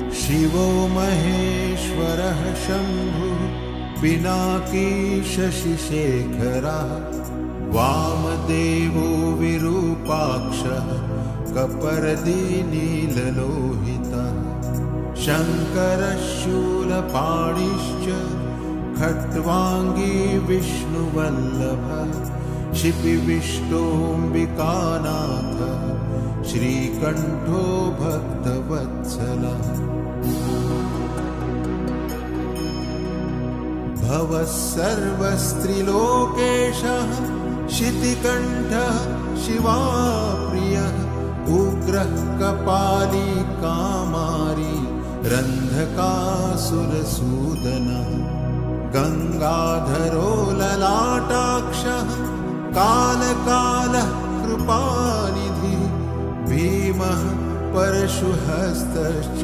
शिवो महेश्वरः शम्भुः पिनाकी शशिशेखरः वामदेवो विरूपाक्षः कपर्दीनीललोहितः शङ्करः शूलपाणिश्च खट्वाङ्गी विष्णुवल्लभः शिपिविष्टोऽम्बिकानाथः श्रीकण्ठो भक्तवत्सलः भवः सर्वस्त्रिलोकेशः शितिकण्ठः शिवाप्रियः उग्रः कपाली कामारी रन्धकासुरसूदनः गङ्गाधरो ललाटाक्षः कालकालः कृपानिधिः भीमः परशुहस्तश्च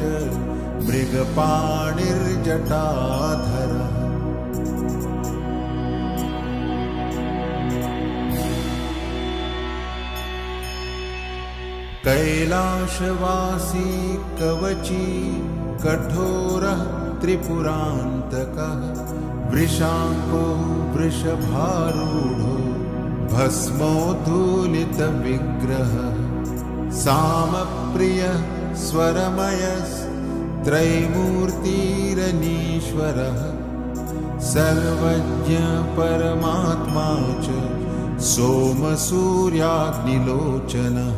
मृगपाणिर्जटाधरः कैलाशवासी कवची कठोरः त्रिपुरान्तकः वृषाङ्को वृषभारूढो भस्मोद्धूलितविग्रहः सामप्रियः स्वरमयस्त्रैमूर्तिरनीश्वरः सर्वज्ञ परमात्मा च सोमसूर्याग्निलोचनः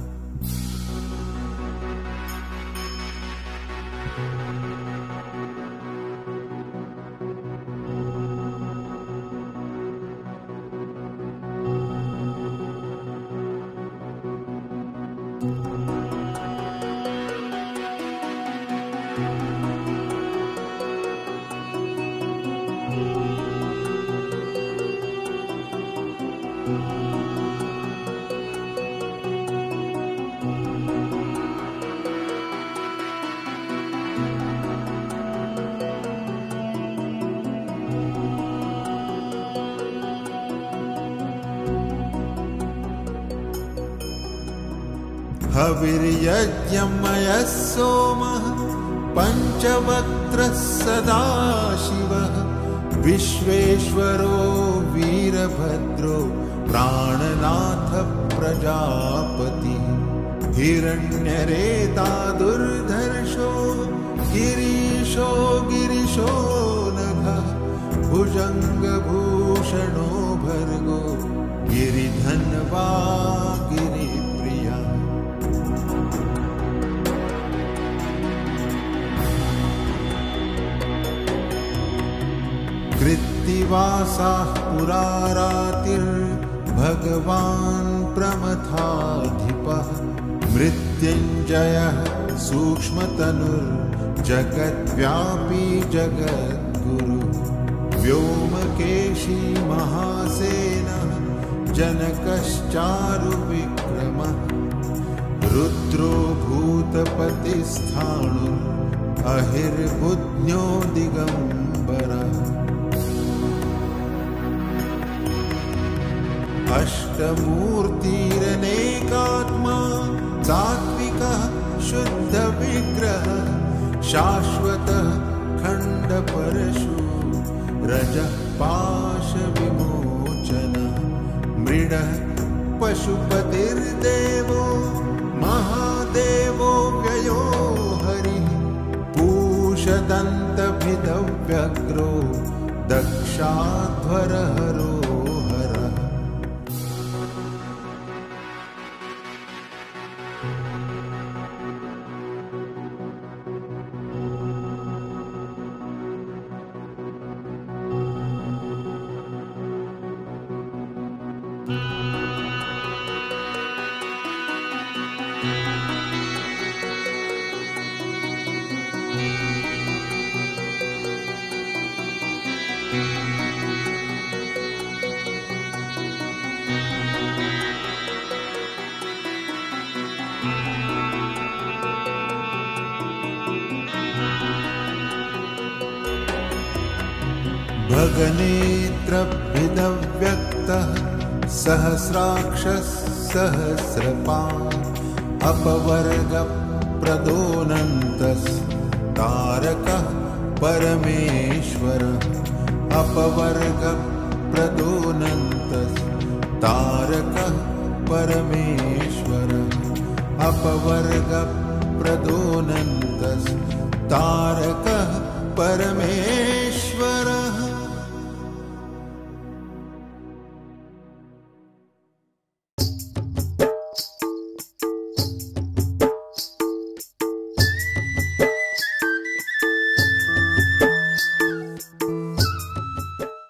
हविर्यज्ञमयः सोमः पञ्चवक्त्रः सदाशिवः विश्वेश्वरो वीरभद्रो प्राणनाथः प्रजापतिः हिरण्यरेता दुर्धर्षो गिरीशो गिरिशो नघः भुजङ्गभूषणो भर्गो गिरिधन्वा गिरिप्रिया कृत्तिवासाः पुरारातिर्भगवान् प्रमथाधिपः मृत्युञ्जयः सूक्ष्मतनुर्जगद्व्यापी जगद्गुरुः व्योमकेशी महासेनः जनकश्चारुविक्रमः रुद्रो भूतपतिस्थाणुः अहिर्बुध्न्यो दिगम्बरः अष्टमूर्तिरनेकात्मा सात्विकः शुद्धविग्रहः शाश्वतः खण्डपरशु रजः पाशविमोचनः मृडः पशुपतिर्देवो महादेवो व्ययो हरिः पूषदन्तभिदव्यग्रो दक्षाध्वरहरो भगनेत्रभिदव्यक्तः सहस्राक्षः सहस्रपात् अपवर्गप्रदोऽनन्तः तारकः परमेश्वरः अपवर्गः प्रदोनन्तः तारकः परमेश्वरः अपवर्गः प्रदोनन्तः तारकः परमेश्वरः